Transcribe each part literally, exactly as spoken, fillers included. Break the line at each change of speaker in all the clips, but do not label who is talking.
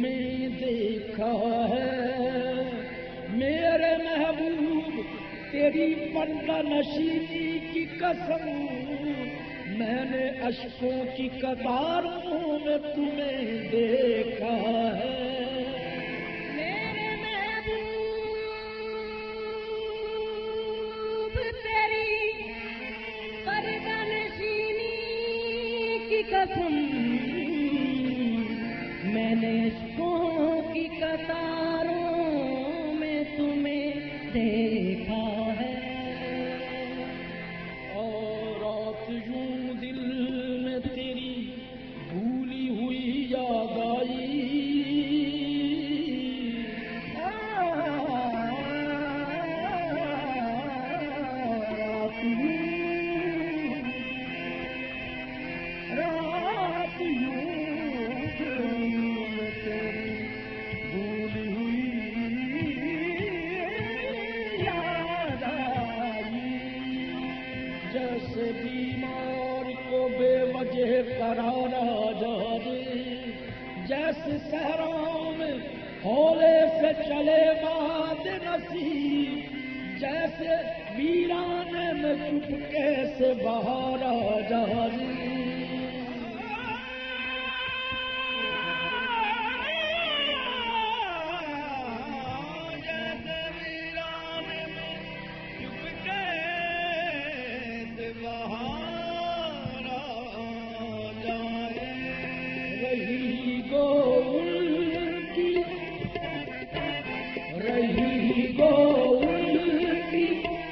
तुम्हें देखा है मेरे महबूब, तेरी पर्दा नशीनी की कसम, मैंने अश्कों की कतारों में तुम्हें देखा है।
मेरे महबूब तेरी पर्दा नशीनी की कसम, मैंने अश्कों की कतारों में तुम्हें देखा है।
और रात यूं दिल में तेरी भूली हुई याद आई, रात यूं रात यूं दिल में तेरी भूली हुई याद आई। जैसे बीमार को बेवजह करारा जा दे, जैसे सहराओं में हौले से चले बाद नसीब, जैसे वीराने में चुपके से बाहर आ जा दे। रही गो उनकी, रही गो उनकी,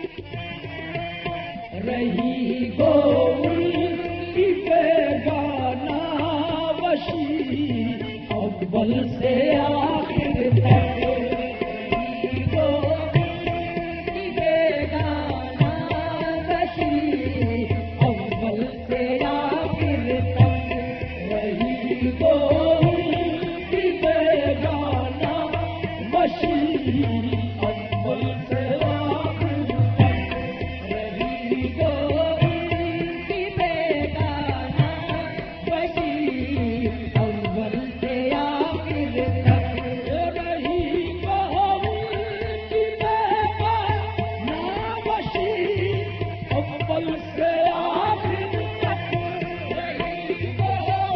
रही गो उनकी बेगाना वशी, अव्वल से आखिर तक। रही गो उनकी बेगाना वशी, अव्वल से आखिर तक। रही गो उनकी बेगाना वशी, अव्वल से आखिर तक। रही गो उनकी बेगाना वशी, अव्वल से आखिर तक। रही गो उनकी बेगाना वशी, अव्वल से आखिर तक। रही गो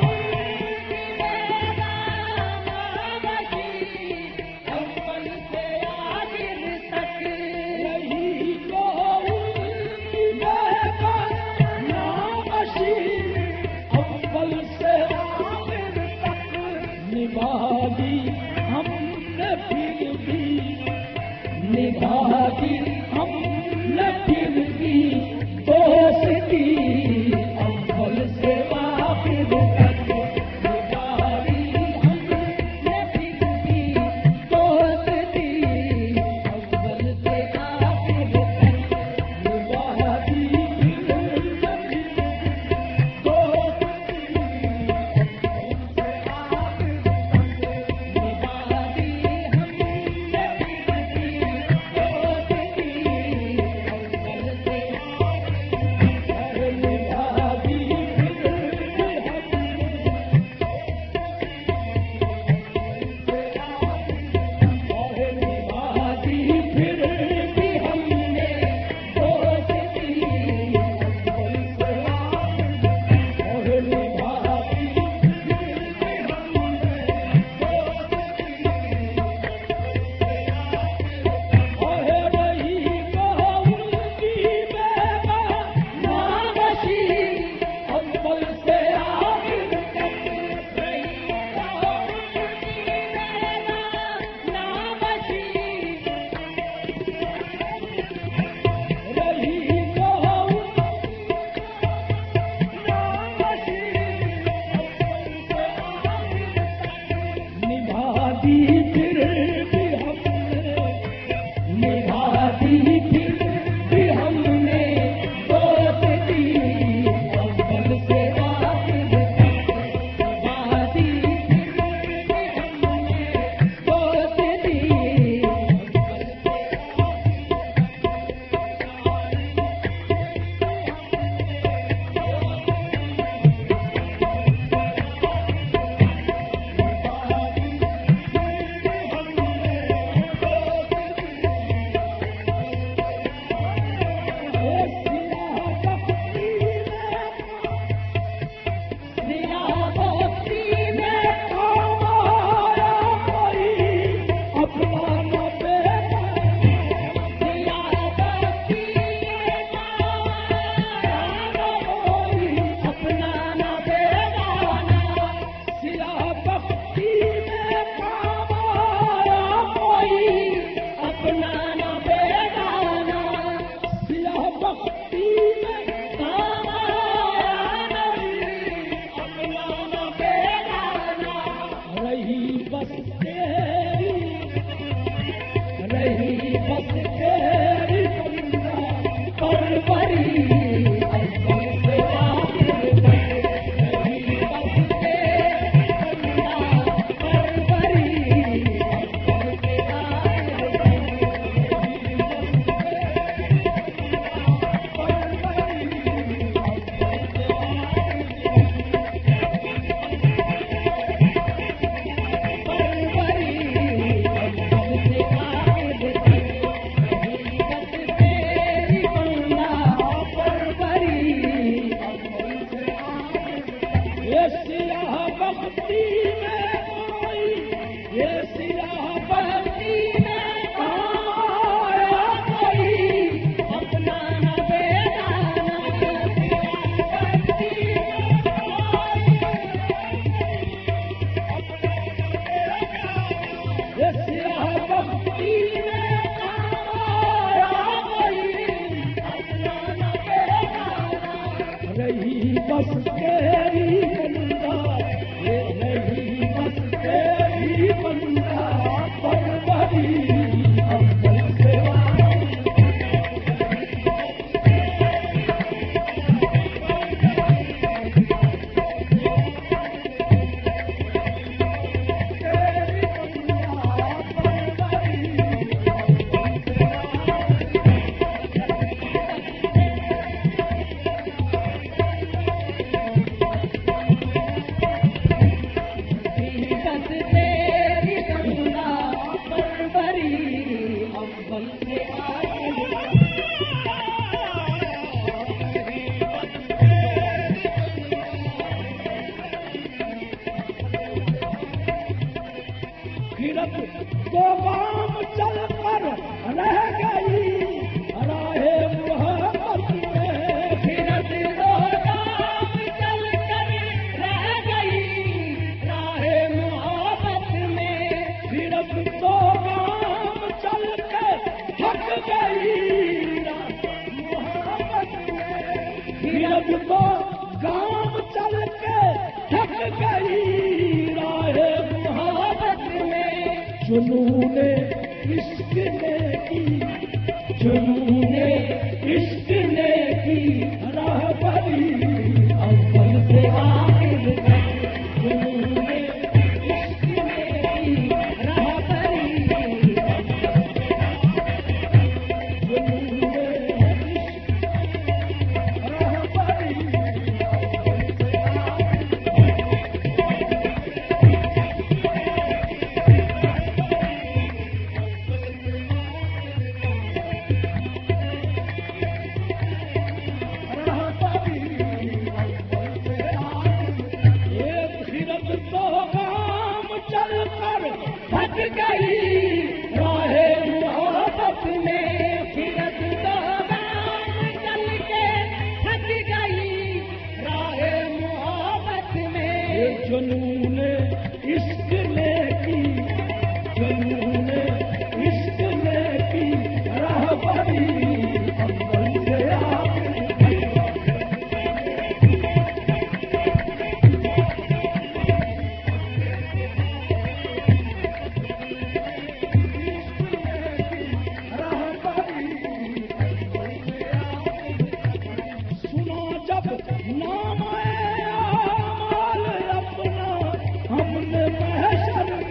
निभागी हमने फिर भी, निभागी हमने फिर भी दोस्ती, अव्वल से आखिर तक। निभागी हमने फिर भी दोस्ती, अव्वल से आखिर तक। निभागी हमने फिर भी दोस्ती, ये सियाह बख्ती में आई, ये सियाह बख्ती में आया कोई अपना न बेगाना। ये सियाह बख्ती में आया कोई अपना न बेगाना। रही बस तेरी बंदा, ये रही बस तेरी बंदा, परवरी अव्वल से दो गाम चल कर रह गई राहे मोहब्बत में। फिरत दो गाम चल कर रह गई राहे मोहब्बत में। फिरत दो गाम चल कर थक गई मोहब्बत में। फिरत दो गाम चल के थक गई राहे मोहब्बत में। जुनूने इश्क ने की, जुनूने इश्क ने की राहबरी अव्वल से आखिर तक। जुनूने इश्क ने की राहबरी, जुनूने इश्क राहबरी थक गई राहे मोहब्बत में। फिरत दो गाम चल के थक गई राहे मोहब्बत में। जुनूने इश्क ने की, जुनूने इश्क ने की राहबरी अव्वल से आखिर। नाम आया माल अपना हमने महशर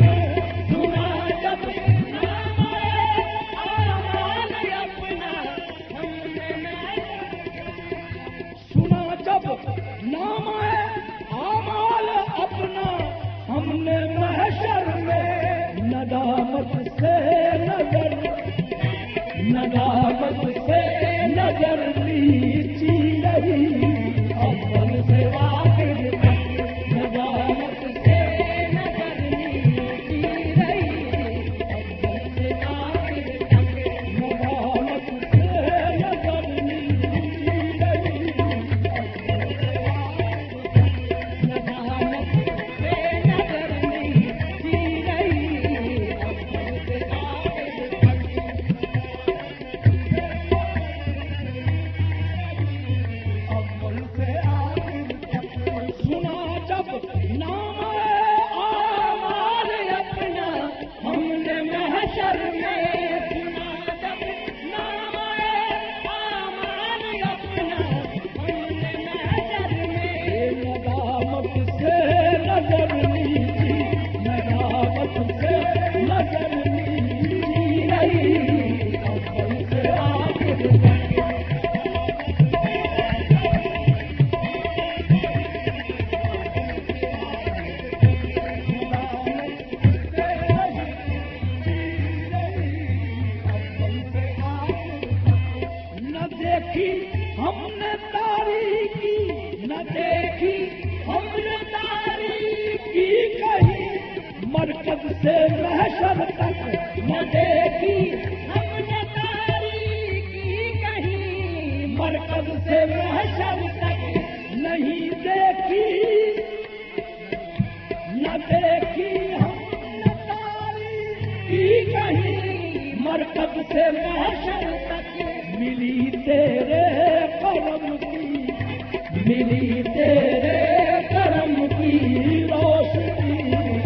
से महशर तक न देखी हमने तारीकी कहीं, मरकज से महशर तक नहीं देखी, न देखी हमने तारीकी कहीं, मरकज से महशर तक मिली तेरे करम की, मिली तेरे करम की रोशनी,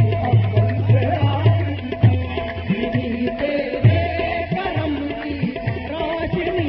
अव्वल से आखिर मिली तेरे करम की रोशनी,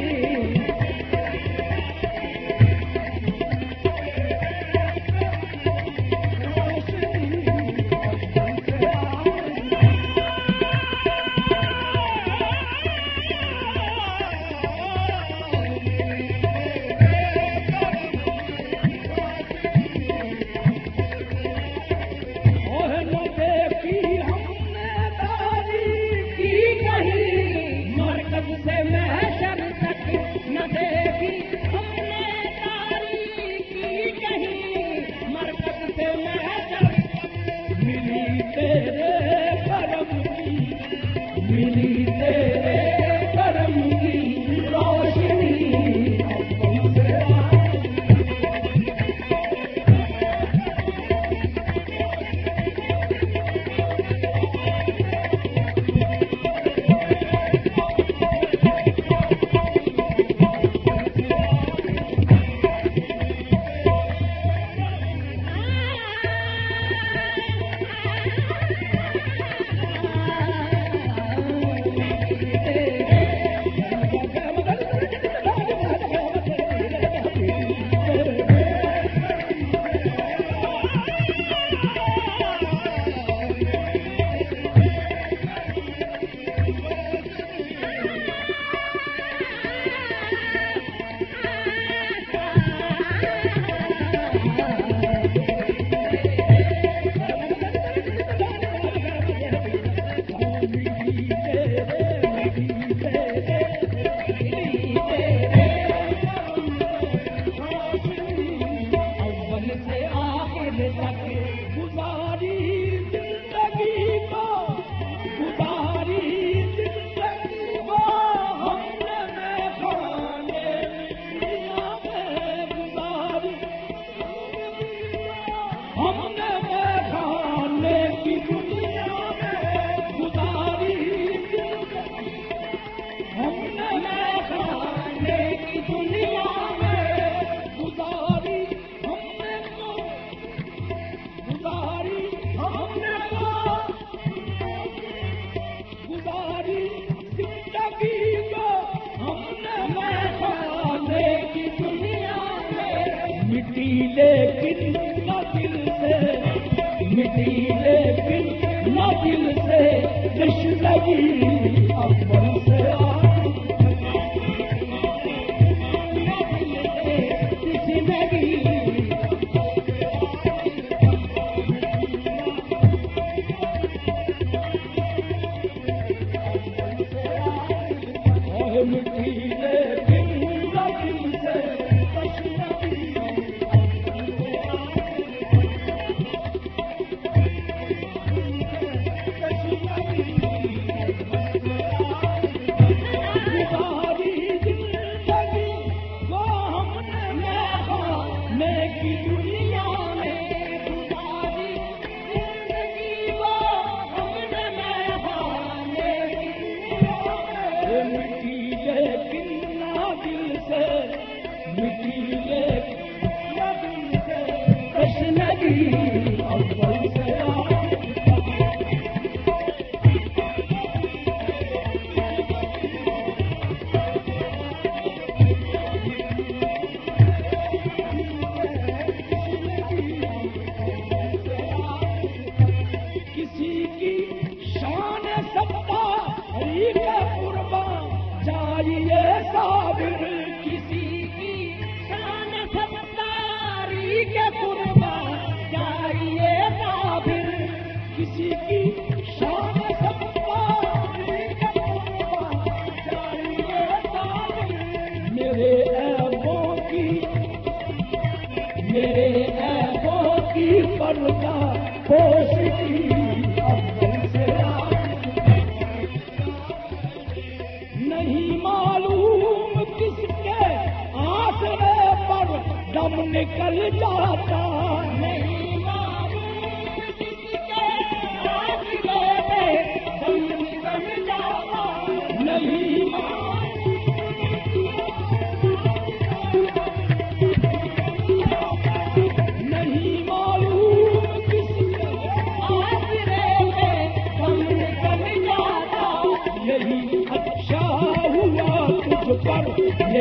पर्दा पोषी अव्वल से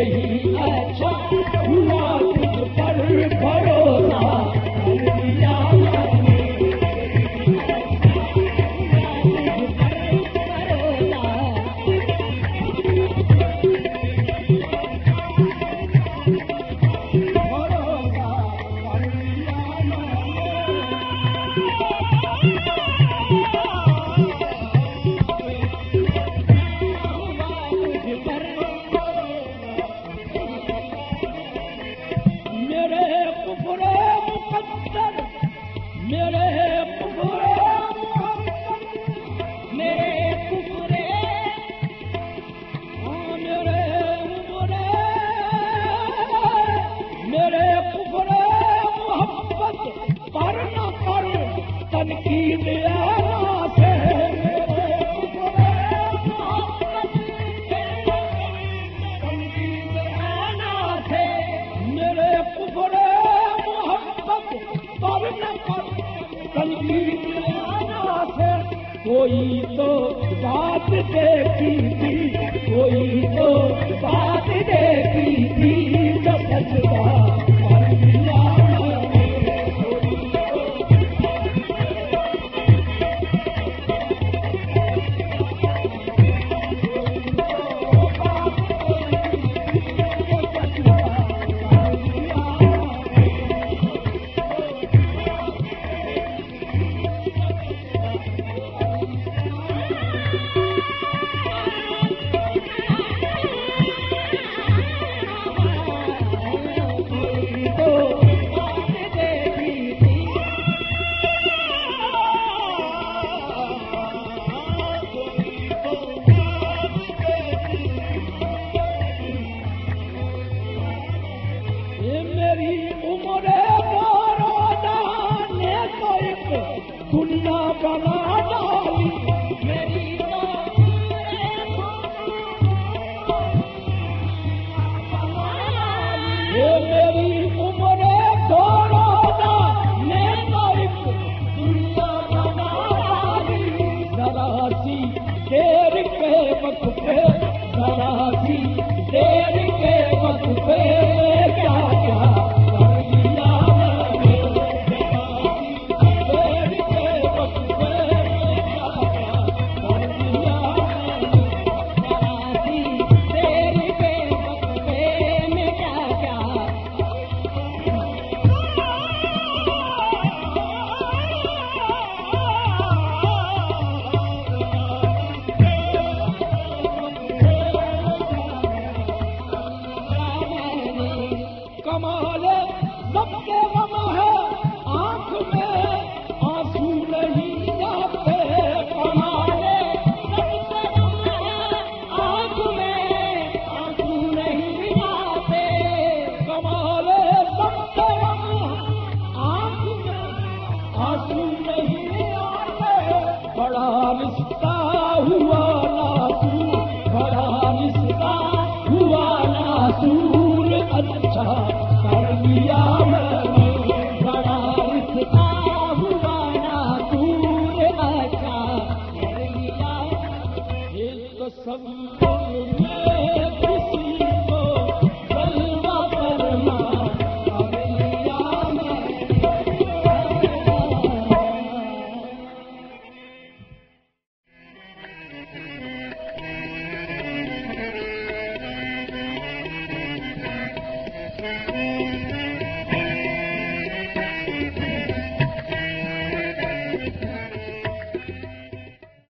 यही अच्छा हुआ तुझ पर भरोसा कर लिया मैंने। कोई तो बात देखी थी, कोई तो बात देखी थी, जो सजदा कर लिया सब